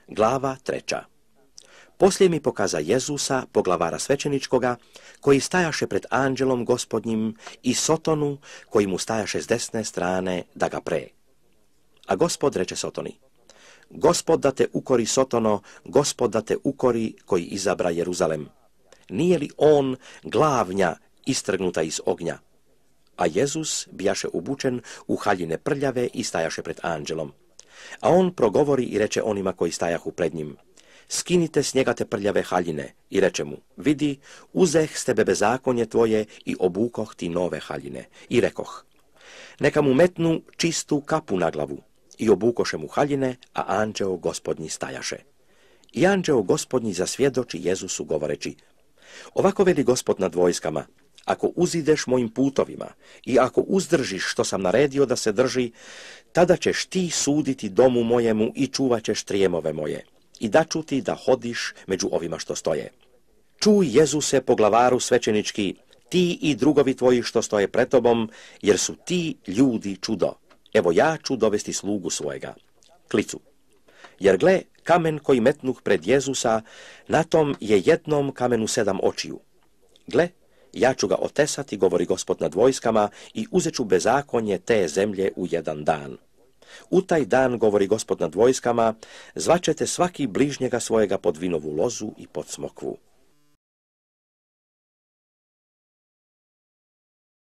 Glava 3. Poslije mi pokaza Jezusa, poglavara svećeničkoga, koji stajaše pred anđelom gospodnjim, i Sotonu, koji mu stajaše s desne strane, da ga pre. A Gospod reče Sotoni: Gospod da te ukori, Sotono, Gospod da te ukori, koji izabra Jeruzalem. Nije li on glavnja istrgnuta iz ognja? A Jezus bijaše obučen u haljine prljave i stajaše pred anđelom. A on progovori i reče onima koji stajahu pred njim: Skinite s njega te prljave haljine, i reče mu: Vidi, uzeh s tebe bezakonje tvoje i obukoh ti nove haljine. I rekoh: Neka mu metnu čistu kapu na glavu. I obukoše mu haljine, a anđeo gospodnji stajaše. I anđeo gospodnji zasvjedoči Jezusu govoreći: Ovako veli Gospod nad vojskama: Ako uzideš mojim putovima i ako uzdržiš što sam naredio da se drži, tada ćeš ti suditi domu mojemu i čuvat ćeš trijemove moje, i daću ti da hodiš među ovima što stoje. Čuj, Jezuse, poglavaru svećenički, ti i drugovi tvoji što stoje pred tobom, jer su ti ljudi čudo. Evo ja ću dovesti slugu svojega. Klicu. Jer gle, kamen koji metnuh pred Jezusa, na tom je jednom kamenu 7 očiju. Gle, ja ću ga otesati, govori Gospod nad vojskama, i uzet ću bezakonje te zemlje u jedan dan. U taj dan, govori Gospod nad vojskama, zvaćete svaki bližnjega svojega pod vinovu lozu i pod smokvu.